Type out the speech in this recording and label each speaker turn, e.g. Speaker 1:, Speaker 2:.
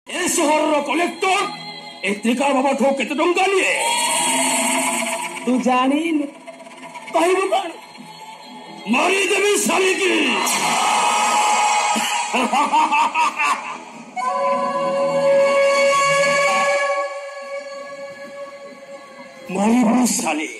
Speaker 1: ए सहर कलेक्टर एत्रिका बाबा ठो केते टंका निए तू जानी कहबो कौन मारी देवी साली की मारी साली